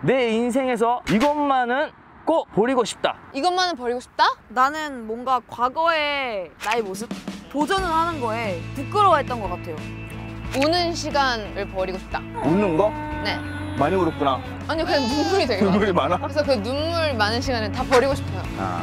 내 인생에서 이것만은 꼭 버리고 싶다. 이것만은 버리고 싶다? 나는 뭔가 과거의 나의 모습? 도전을 하는 거에 부끄러워했던 것 같아요. 우는 시간을 버리고 싶다. 웃는 거? 네. 많이 울었구나. 아니 그냥 눈물이 되게 눈물이 많아. 많아? 그래서 그 눈물 많은 시간을 다 버리고 싶어요.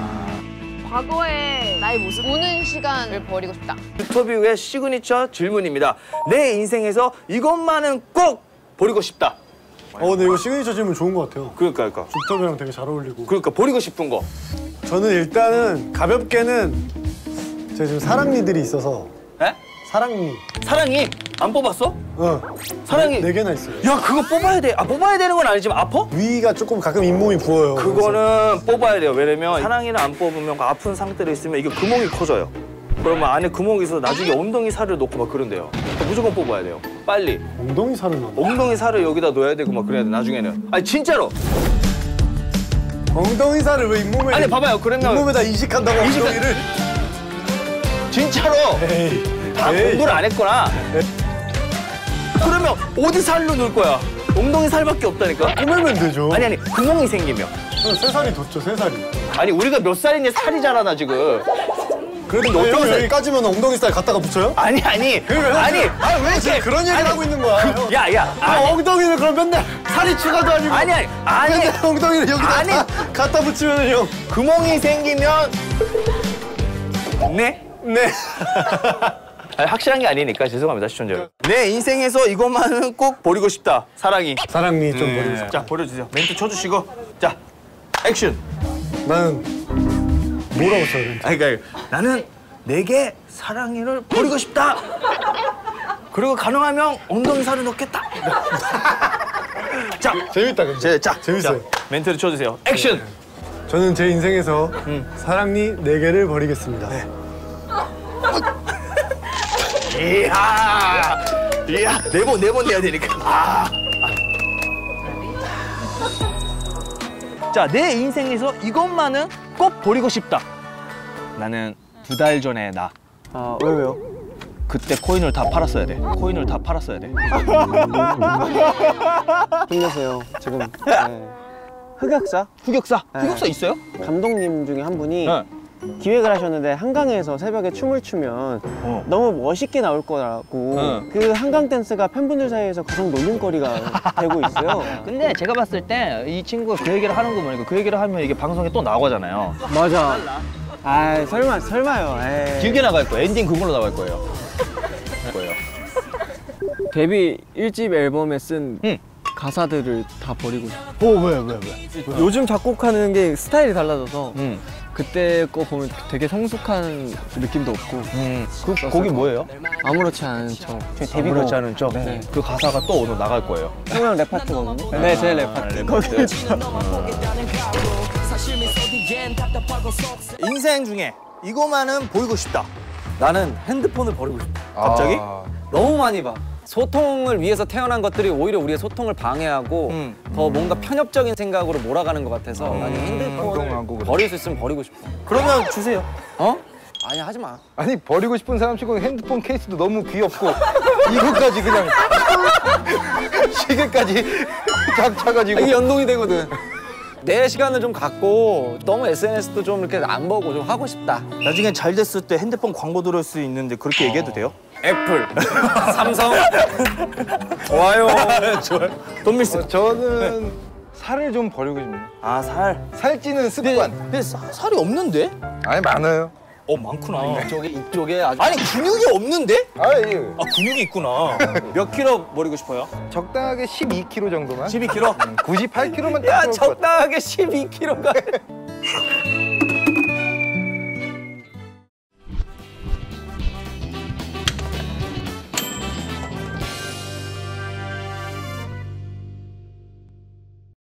과거의 나의 모습? 우는 시간을 버리고 싶다. 유튜브의 시그니처 질문입니다. 내 인생에서 이것만은 꼭 버리고 싶다. 근데 이거 시그니처 질문 좋은 것 같아요. 그러니까. 죽터비랑 되게 잘 어울리고. 그러니까 버리고 싶은 거. 저는 일단은 가볍게는 제가 지금 사랑니들이 있어서. 에? 사랑니. 사랑이 안 뽑았어? 사랑이 네 개나 있어요. 야 그거 뽑아야 돼. 뽑아야 되는 건 아니지만 아파? 위가 조금 가끔 잇몸이 부어요. 그거는 뽑아야 돼요. 왜냐면 사랑이를 안 뽑으면 그 아픈 상태로 있으면 이게 구멍이 커져요. 그러면 안에 구멍이 있어서 나중에 엉덩이 살을 놓고 막 그런대요. 무조건 뽑아야 돼요. 빨리. 엉덩이 살을 넣어. 엉덩이 살을 여기다 넣어야 되고 막 그래야 돼. 나중에는. 아니 진짜로. 엉덩이 살을 왜 잇몸에? 아니 봐봐요. 그러면 잇몸에다 이식한다고 엉덩이를. 진짜로. 에이. 다 공부를 안 했거나. 그러면 어디 살로 넣을 거야? 엉덩이 살밖에 없다니까. 꼬매면 되죠. 아니 구멍이 생기면. 세 살이 돋죠, 세 살이. 아니 우리가 몇 살이니 살이 자라나 지금. 그래도 여기까지면 엉덩이 살 갖다가 붙여요? 아니 왜 이렇게 그런 얘기를 하고 있는 거야? 엉덩이를 그럼 맨날 살이 추가도 아니고 맨날 엉덩이를 여기다 갖다 붙이면 형 구멍이 생기면 네? 아니, 확실한 게 아니니까 죄송합니다 시청자 여러분. 내 인생에서 이것만은 꼭 버리고 싶다. 사랑이 좀 버리고 싶다. 자 버려주세요. 멘트 쳐주시고 자 액션. 나는 뭐라고 써야 돼? 그러니까 나는 내게 사랑이를 버리고 싶다. 그리고 가능하면 엉덩이 살을 넣겠다. 자 재밌다 근데. 재밌어요. 자, 멘트를 쳐주세요. 액션. 저는 제 인생에서 사랑니 4개를 버리겠습니다. 네. 이야, 네 번 내야 되니까. 자, 내 인생에서 이것만은 꼭 버리고 싶다. 나는 2달 전에 나. 왜요? 그때 코인을 다 팔았어야 돼. 힘내세요. 지금 흑역사? 흑역사 있어요? 감독님 중에 한 분이 네. 기획을 하셨는데 한강에서 새벽에 춤을 추면 너무 멋있게 나올 거라고 그 한강 댄스가 팬분들 사이에서 가장 놀림거리가 되고 있어요. 근데 제가 봤을 때 이 친구가 그 얘기를 하는 거 보니까 그 얘기를 하면 이게 방송에 또 나가잖아요. 맞아. 아 설마요. 에이. 길게 나갈 거예요. 엔딩 그걸로 나갈 거예요. 데뷔 1집 앨범에 쓴 가사들을 다 버리고 싶어. 왜? 요즘 작곡하는 게 스타일이 달라져서 그때 거 보면 되게 성숙한 느낌도 없고. 그 곡이 뭐예요? 아무렇지 않은 척. 제 데뷔곡. 아무렇지 않은 척? 네. 그 가사가 또 오늘 나갈 거예요. 형이랑 랩 파트거든요? 네, 제 랩 파트. 인생 중에 이거만은 버리고 싶다. 나는 핸드폰을 버리고 싶다. 갑자기? 너무 많이 봐. 소통을 위해서 태어난 것들이 오히려 우리의 소통을 방해하고 더 뭔가 편협적인 생각으로 몰아가는 것 같아서 나는 핸드폰을 버릴 수 있으면 버리고 싶어. 그러면 주세요. 아니 하지 마. 아니 버리고 싶은 사람 치고 핸드폰 케이스도 너무 귀엽고 이거까지 그냥 시계까지 쫙 차가지고 이게 연동이 되거든. 내 시간을 좀 갖고 너무 SNS도 좀 이렇게 안 보고 좀 하고 싶다. 나중에 잘 됐을 때 핸드폰 광고 들을 수 있는데 그렇게 얘기해도 돼요? 애플, 삼성, 좋아요. 돈밀스. 저는 살을 좀 버리고 싶네요. 살. 살찌는 습관. 근데 살이 없는데? 아니 많아요. 많구나. 이쪽에 아주 아니 근육이 없는데? 예. 근육이 있구나. 몇 킬로 버리고 싶어요? 적당하게 12kg 정도만. 12킬로? 98kg만 야 딱 좋을 것 같아요. 적당하게 12kg가